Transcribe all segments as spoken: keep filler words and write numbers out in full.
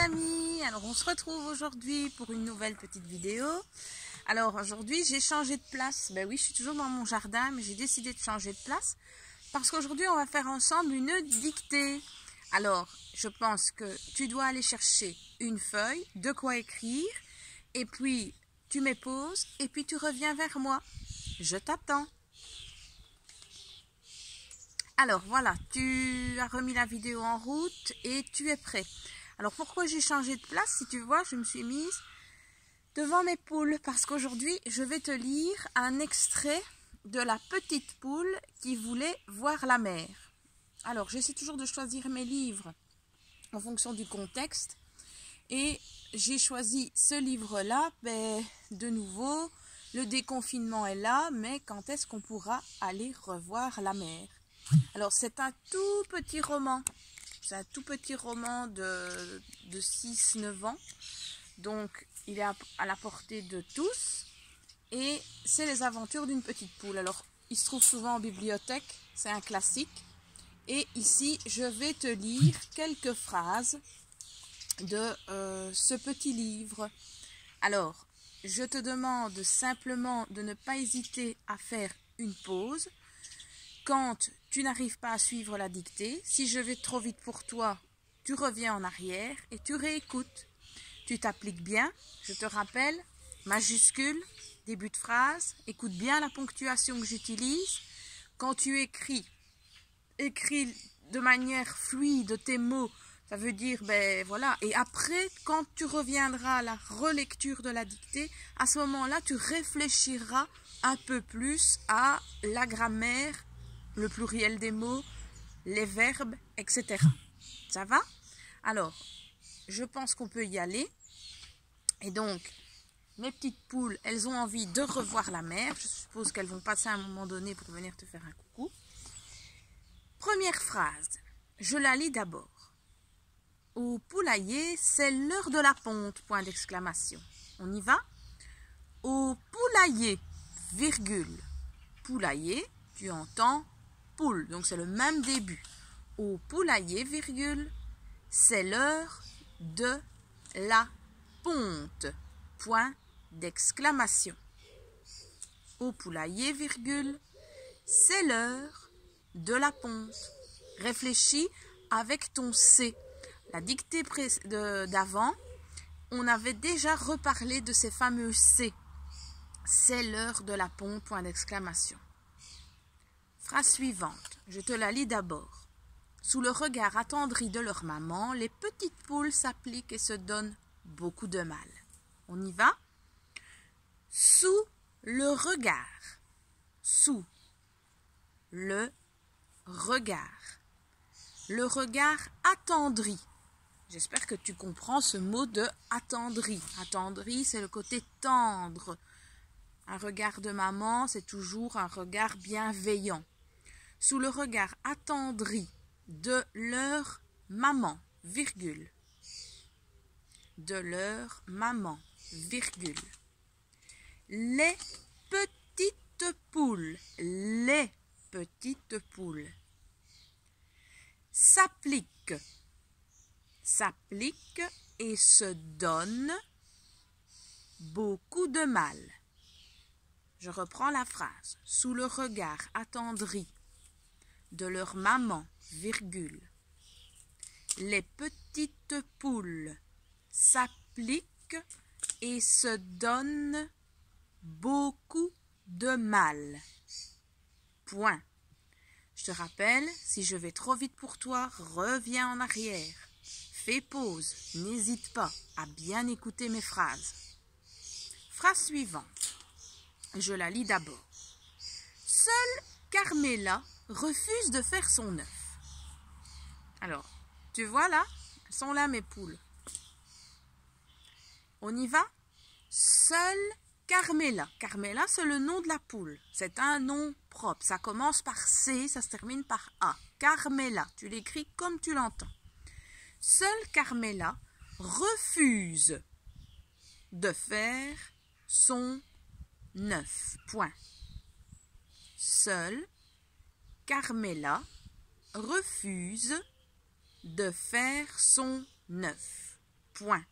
amis, alors on se retrouve aujourd'hui pour une nouvelle petite vidéo. Alors aujourd'hui j'ai changé de place, ben oui je suis toujours dans mon jardin mais j'ai décidé de changer de place parce qu'aujourd'hui on va faire ensemble une dictée. Alors je pense que tu dois aller chercher une feuille, de quoi écrire et puis tu mets pause et puis tu reviens vers moi. Je t'attends. Alors voilà, tu as remis la vidéo en route et tu es prêt. Alors pourquoi j'ai changé de place? Si tu vois, je me suis mise devant mes poules parce qu'aujourd'hui je vais te lire un extrait de La petite poule qui voulait voir la mer. Alors j'essaie toujours de choisir mes livres en fonction du contexte et j'ai choisi ce livre-là. Ben, de nouveau, le déconfinement est là, mais quand est-ce qu'on pourra aller revoir la mer? Alors c'est un tout petit roman, c'est un tout petit roman de, de six neuf ans, donc il est à, à la portée de tous et c'est les aventures d'une petite poule. Alors il se trouve souvent en bibliothèque, c'est un classique et ici je vais te lire quelques phrases de euh, ce petit livre. Alors je te demande simplement de ne pas hésiter à faire une pause quand tu n'arrives pas à suivre la dictée. Si je vais trop vite pour toi, tu reviens en arrière et tu réécoutes. Tu t'appliques bien, je te rappelle, majuscule, début de phrase, écoute bien la ponctuation que j'utilise. Quand tu écris, écris de manière fluide tes mots, ça veut dire, ben voilà, et après, quand tu reviendras à la relecture de la dictée, à ce moment-là, tu réfléchiras un peu plus à la grammaire, le pluriel des mots, les verbes, et cetera. Ça va? Alors, je pense qu'on peut y aller. Et donc, mes petites poules, elles ont envie de revoir la mer. Je suppose qu'elles vont passer à un moment donné pour venir te faire un coucou. Première phrase, je la lis d'abord. Au poulailler, c'est l'heure de la ponte, point d'exclamation. On y va? Au poulailler, virgule. Poulailler, tu entends poule, donc c'est le même début. Au poulailler, virgule, c'est l'heure de la ponte, point d'exclamation. Au poulailler, virgule, c'est l'heure de la ponte. Réfléchis avec ton C. La dictée d'avant, on avait déjà reparlé de ces fameux C. C'est l'heure de la ponte, point d'exclamation. Phrase suivante, je te la lis d'abord. Sous le regard attendri de leur maman, les petites poules s'appliquent et se donnent beaucoup de mal. On y va? Sous le regard. Sous le regard. Le regard attendri. J'espère que tu comprends ce mot de attendri. Attendri, c'est le côté tendre. Un regard de maman, c'est toujours un regard bienveillant. Sous le regard attendri de leur maman, virgule. De leur maman, virgule. Les petites poules, les petites poules, s'appliquent, s'appliquent et se donnent beaucoup de mal. Je reprends la phrase. Sous le regard attendri de leur maman, virgule. Les petites poules s'appliquent et se donnent beaucoup de mal. Point. Je te rappelle, si je vais trop vite pour toi, reviens en arrière. Fais pause. N'hésite pas à bien écouter mes phrases. Phrase suivante. Je la lis d'abord. Seule Carmela refuse de faire son œuf. Alors, tu vois là, elles sont là mes poules. On y va? Seule Carmela. Carmela, c'est le nom de la poule. C'est un nom propre. Ça commence par C, ça se termine par A. Carmela, tu l'écris comme tu l'entends. Seule Carmela refuse de faire son œuf. Point. Seule Carmela refuse de faire son œuf. point.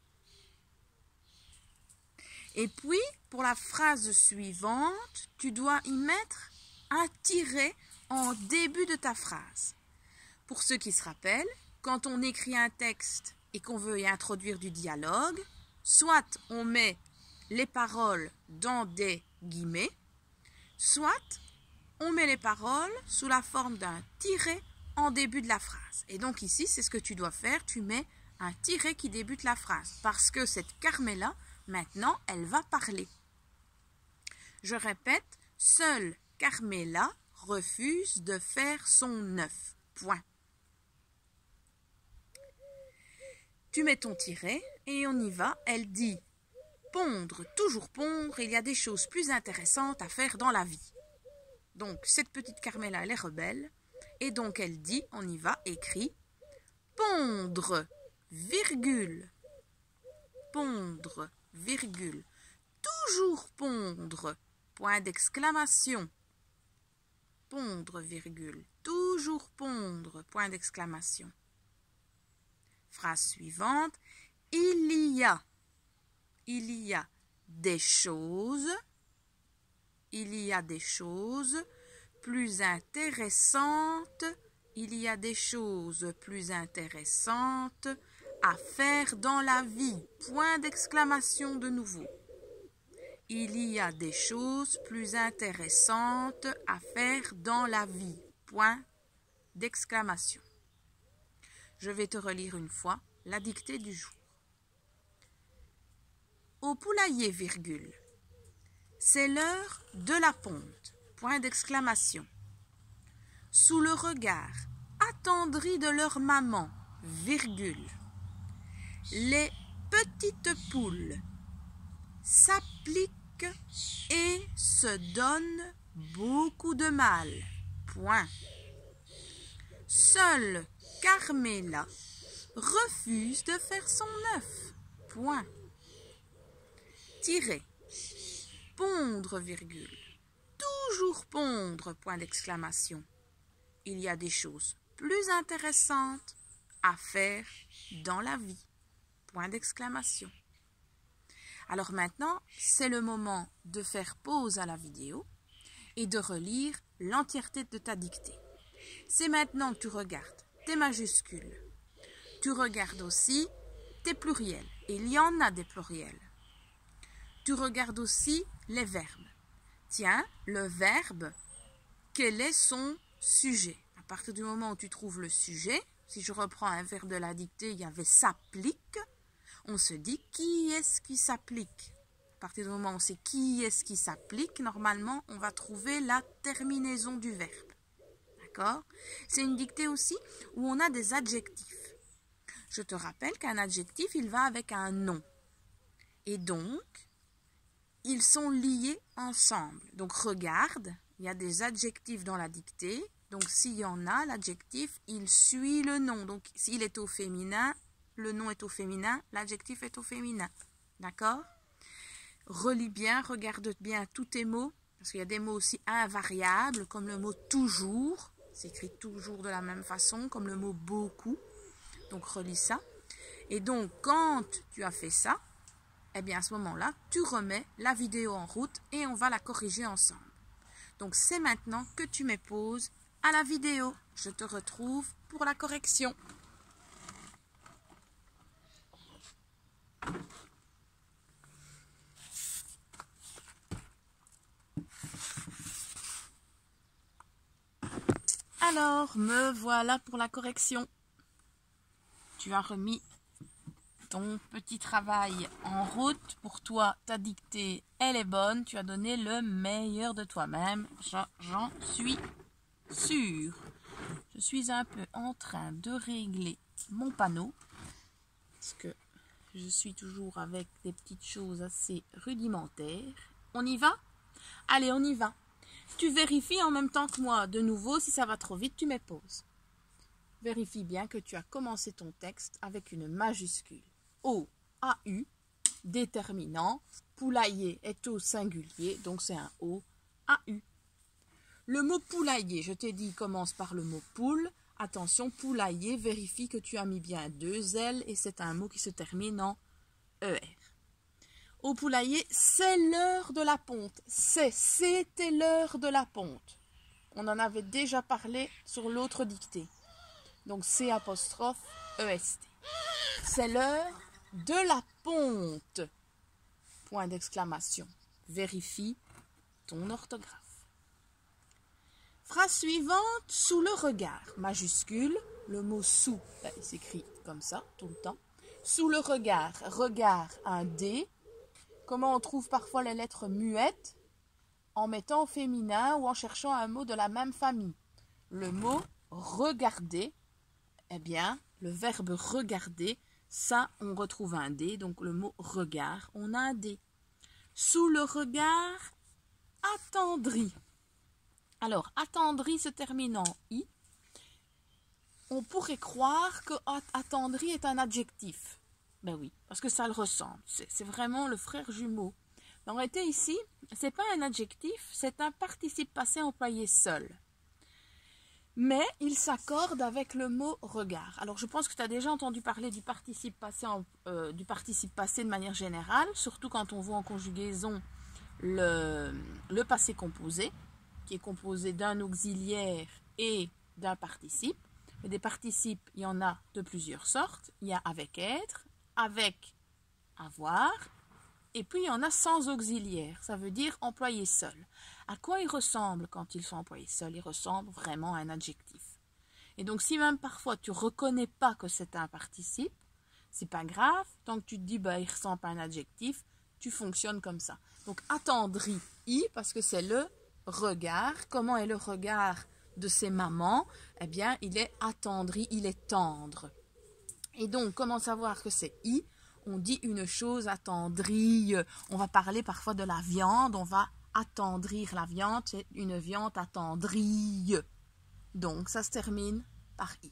Et puis, pour la phrase suivante, tu dois y mettre un tiret en début de ta phrase. Pour ceux qui se rappellent, quand on écrit un texte et qu'on veut y introduire du dialogue, soit on met les paroles dans des guillemets, soit on met les paroles sous la forme d'un tiret en début de la phrase. Et donc ici, c'est ce que tu dois faire, tu mets un tiret qui débute la phrase, parce que cette Carmela, maintenant, elle va parler. Je répète, seule Carmela refuse de faire son œuf. Point. Tu mets ton tiret et on y va. Elle dit pondre, toujours pondre, il y a des choses plus intéressantes à faire dans la vie. Donc, cette petite Carmela, elle est rebelle. Et donc, elle dit, on y va, écrit pondre, virgule, pondre, virgule, toujours pondre, point d'exclamation. Pondre, virgule, toujours pondre, point d'exclamation. Phrase suivante, il y a, il y a des choses, il y a des choses plus intéressantes, il y a des choses plus intéressantes à faire dans la vie, point d'exclamation de nouveau. Il y a des choses plus intéressantes à faire dans la vie, point d'exclamation. Je vais te relire une fois la dictée du jour. Au poulailler, virgule, c'est l'heure de la ponte, point d'exclamation. Sous le regard attendri de leur maman, virgule, les petites poules s'appliquent et se donnent beaucoup de mal, point. Seule Carmela refuse de faire son œuf, point. Tirer, pondre, virgule, toujours pondre, point d'exclamation. Il y a des choses plus intéressantes à faire dans la vie, point d'exclamation. Alors maintenant, c'est le moment de faire pause à la vidéo et de relire l'entièreté de ta dictée. C'est maintenant que tu regardes tes majuscules. Tu regardes aussi tes pluriels. Et il y en a des pluriels. Tu regardes aussi les verbes. Tiens, le verbe, quel est son sujet? À partir du moment où tu trouves le sujet, si je reprends un verbe de la dictée, il y avait s'applique, on se dit qui est-ce qui s'applique? À partir du moment où on sait qui est-ce qui s'applique, normalement, on va trouver la terminaison du verbe. D'accord? C'est une dictée aussi où on a des adjectifs. Je te rappelle qu'un adjectif, il va avec un nom. Et donc, ils sont liés ensemble. Donc, regarde, il y a des adjectifs dans la dictée. Donc, s'il y en a, l'adjectif, il suit le nom. Donc, s'il est au féminin, le nom est au féminin, l'adjectif est au féminin. D'accord? Relis bien, regarde bien tous tes mots. Parce qu'il y a des mots aussi invariables, comme le mot toujours. C'est écrit toujours de la même façon, comme le mot beaucoup. Donc, relis ça. Et donc, quand tu as fait ça, eh bien, à ce moment-là, tu remets la vidéo en route et on va la corriger ensemble. Donc, c'est maintenant que tu mets pause à la vidéo. Je te retrouve pour la correction. Alors, me voilà pour la correction. Tu as remis ton petit travail en route. Pour toi, ta dictée, elle est bonne. Tu as donné le meilleur de toi-même. J'en suis sûre. Je suis un peu en train de régler mon panneau. Parce que je suis toujours avec des petites choses assez rudimentaires. On y va? Allez, on y va. Tu vérifies en même temps que moi. De nouveau, si ça va trop vite, tu mets pause. Vérifie bien que tu as commencé ton texte avec une majuscule. O, A, U, déterminant. Poulailler est au singulier, donc c'est un O, A, U. Le mot poulailler, je t'ai dit, commence par le mot poule. attention, poulailler, vérifie que tu as mis bien deux L et c'est un mot qui se termine en E R. Au poulailler, c'est l'heure de la ponte. C'est, c'était l'heure de la ponte. On en avait déjà parlé sur l'autre dictée. Donc, C apostrophe E S T. C'est l'heure de la ponte. Point d'exclamation. Vérifie ton orthographe. Phrase suivante, sous le regard. Majuscule, le mot sous, ben, il s'écrit comme ça, tout le temps. Sous le regard, regard, un D. Comment on trouve parfois les lettres muettes? En mettant au féminin ou en cherchant un mot de la même famille. Le mot regarder, eh bien, le verbe regarder, ça, on retrouve un D. Donc, le mot regard, on a un D. Sous le regard, attendri. Alors, attendri se termine en I. On pourrait croire que attendri est un adjectif. Ben oui, parce que ça le ressemble. C'est vraiment le frère jumeau. Mais en réalité, ici, ce n'est pas un adjectif, c'est un participe passé employé seul. Mais il s'accorde avec le mot regard. Alors, je pense que tu as déjà entendu parler du participe passé, en, euh, du participe passé de manière générale, surtout quand on voit en conjugaison le, le passé composé, qui est composé d'un auxiliaire et d'un participe. Mais des participes, il y en a de plusieurs sortes. Il y a avec être, avec avoir, et puis il y en a sans auxiliaire. Ça veut dire employé seul. À quoi ils ressemblent quand ils sont employés seuls? Ils ressemblent vraiment à un adjectif. Et donc, si même parfois tu ne reconnais pas que c'est un participe, c'est pas grave. Tant que tu te dis, bah, il ressemble à un adjectif, tu fonctionnes comme ça. Donc, attendri, i, parce que c'est le regard. Comment est le regard de ses mamans? Eh bien, il est attendri, il est tendre. Et donc, comment savoir que c'est i? On dit une chose attendrie. On va parler parfois de la viande, on va attendrir la viande, c'est une viande attendrie. Donc, ça se termine par i.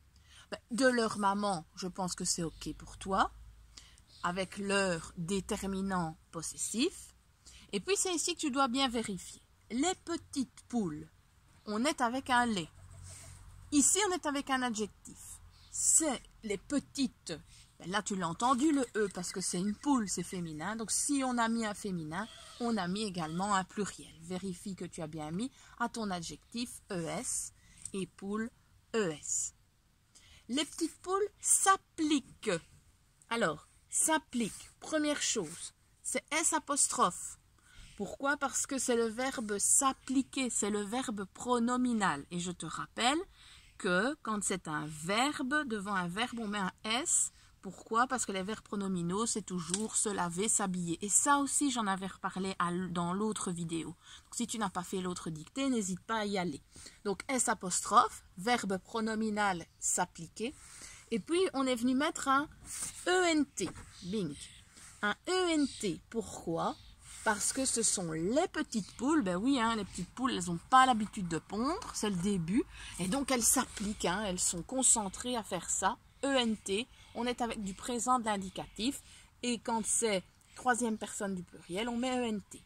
De leur maman, je pense que c'est OK pour toi, avec leur déterminant possessif. Et puis, c'est ici que tu dois bien vérifier. Les petites poules, on est avec un lait. Ici, on est avec un adjectif. C'est les petites. Ben là, tu l'as entendu, le E, parce que c'est une poule, c'est féminin. Donc, si on a mis un féminin, on a mis également un pluriel. Vérifie que tu as bien mis à ton adjectif E S et poule E S. Les petites poules s'appliquent. Alors, s'appliquent, première chose, c'est S apostrophe. Pourquoi? Parce que c'est le verbe s'appliquer, c'est le verbe pronominal. Et je te rappelle que quand c'est un verbe, devant un verbe, on met un S. Pourquoi? Parce que les verbes pronominaux, c'est toujours se laver, s'habiller. Et ça aussi, j'en avais reparlé à, dans l'autre vidéo. Donc, si tu n'as pas fait l'autre dictée, n'hésite pas à y aller. Donc, S apostrophe, verbe pronominal, s'appliquer. Et puis, on est venu mettre un E N T. Bing. Un E N T. Pourquoi? Parce que ce sont les petites poules. Ben oui, hein, les petites poules, elles n'ont pas l'habitude de pondre. C'est le début. Et donc, elles s'appliquent. Hein, elles sont concentrées à faire ça. E N T. On est avec du présent de l'indicatif. Et quand c'est troisième personne du pluriel, on met E N T.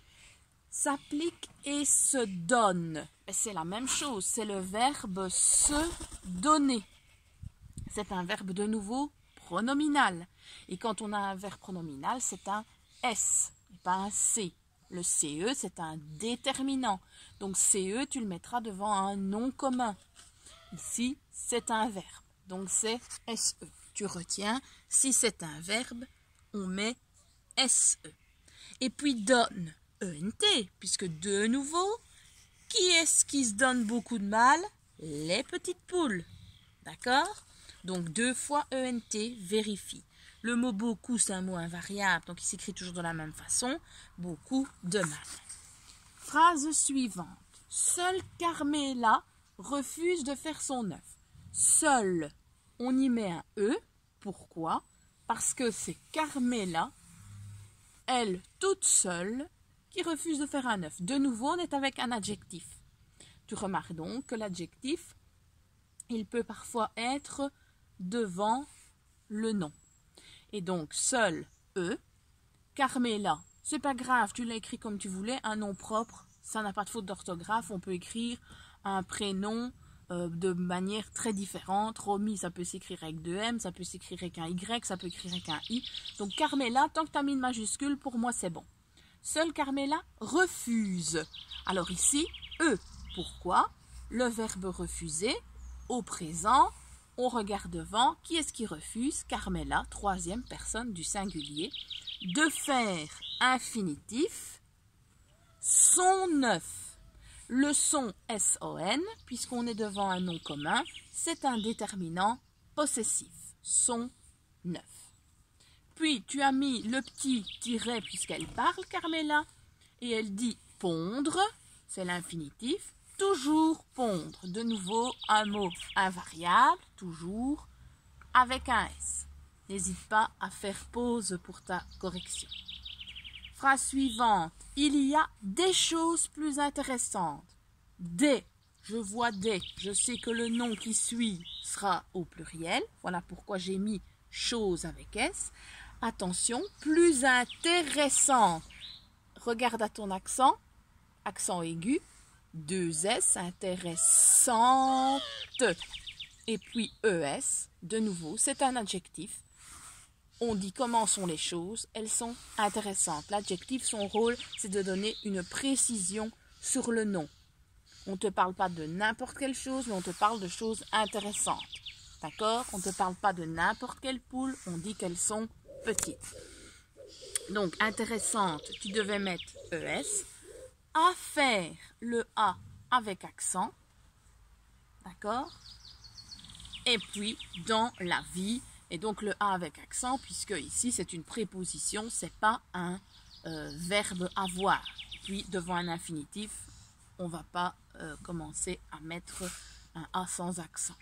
S'applique et se donne. C'est la même chose. C'est le verbe se donner. C'est un verbe de nouveau pronominal. Et quand on a un verbe pronominal, c'est un S, et pas un C. Le C E, c'est un déterminant. Donc C E, tu le mettras devant un nom commun. Ici, c'est un verbe. Donc c'est S E. Tu retiens, si c'est un verbe, on met S E. Et puis donne, E N T, puisque de nouveau, qui est-ce qui se donne beaucoup de mal? Les petites poules. D'accord? Donc deux fois E N T, vérifie. Le mot beaucoup, c'est un mot invariable, donc il s'écrit toujours de la même façon. Beaucoup de mal. Phrase suivante. Seule Carmela refuse de faire son œuf. Seule, on y met un E. Pourquoi? Parce que c'est Carmela, elle toute seule, qui refuse de faire un œuf. De nouveau, on est avec un adjectif. Tu remarques donc que l'adjectif, il peut parfois être devant le nom. Et donc, seul E, Carmela, c'est pas grave, tu l'as écrit comme tu voulais, un nom propre, ça n'a pas de faute d'orthographe, on peut écrire un prénom euh, de manière très différente. Romy, ça peut s'écrire avec deux M, ça peut s'écrire avec un Y, ça peut écrire avec un I. Donc Carmela, tant que tu as mis une majuscule, pour moi c'est bon. Seule Carmela refuse. Alors ici, E. Pourquoi? Le verbe refuser, au présent, on regarde devant. Qui est-ce qui refuse? Carmela, troisième personne du singulier. De faire infinitif, son neuf. Le son S O N, puisqu'on est devant un nom commun, c'est un déterminant possessif. Son neuf. Puis tu as mis le petit tiret puisqu'elle parle, Carmela, et elle dit pondre, c'est l'infinitif. Toujours pondre. De nouveau, un mot invariable, toujours, avec un S. N'hésite pas à faire pause pour ta correction. Phrase suivante. Il y a des choses plus intéressantes. Des. Je vois des. Je sais que le nom qui suit sera au pluriel. Voilà pourquoi j'ai mis choses avec S. Attention, plus intéressante. Regarde à ton accent. Accent aigu. Deux S, intéressante. Et puis E S, de nouveau, c'est un adjectif. On dit comment sont les choses, elles sont intéressantes. L'adjectif, son rôle, c'est de donner une précision sur le nom. On ne te parle pas de n'importe quelle chose, mais on te parle de choses intéressantes. D'accord? On ne te parle pas de n'importe quelle poule, on dit qu'elles sont petites. Donc, intéressante, tu devais mettre E S. À faire, le A avec accent. D'accord? Et puis, dans la vie, et donc le A avec accent, puisque ici c'est une préposition, c'est pas un euh, verbe avoir. Puis, devant un infinitif, on va pas euh, commencer à mettre un A sans accent.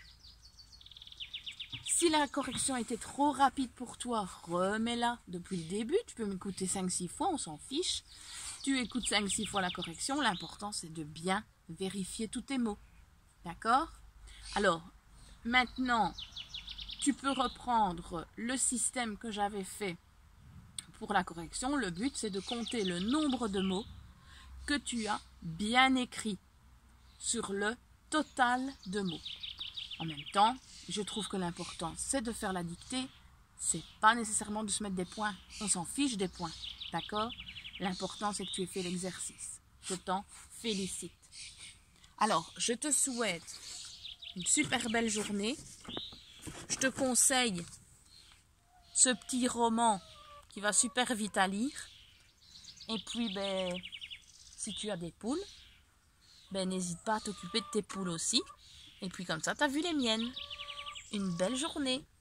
Si la correction était trop rapide pour toi, remets-la depuis le début. Tu peux m'écouter cinq six fois, on s'en fiche. Tu écoutes cinq six fois la correction. L'important, c'est de bien vérifier tous tes mots. D'accord? Alors, maintenant, tu peux reprendre le système que j'avais fait pour la correction. Le but, c'est de compter le nombre de mots que tu as bien écrits sur le total de mots. En même temps, je trouve que l'important, c'est de faire la dictée. C'est pas nécessairement de se mettre des points. On s'en fiche des points. D'accord? L'important, c'est que tu aies fait l'exercice. Je t'en félicite. Alors, je te souhaite une super belle journée. Je te conseille ce petit roman qui va super vite à lire. Et puis, ben, si tu as des poules, ben, n'hésite pas à t'occuper de tes poules aussi. Et puis, comme ça, tu as vu les miennes. Une belle journée.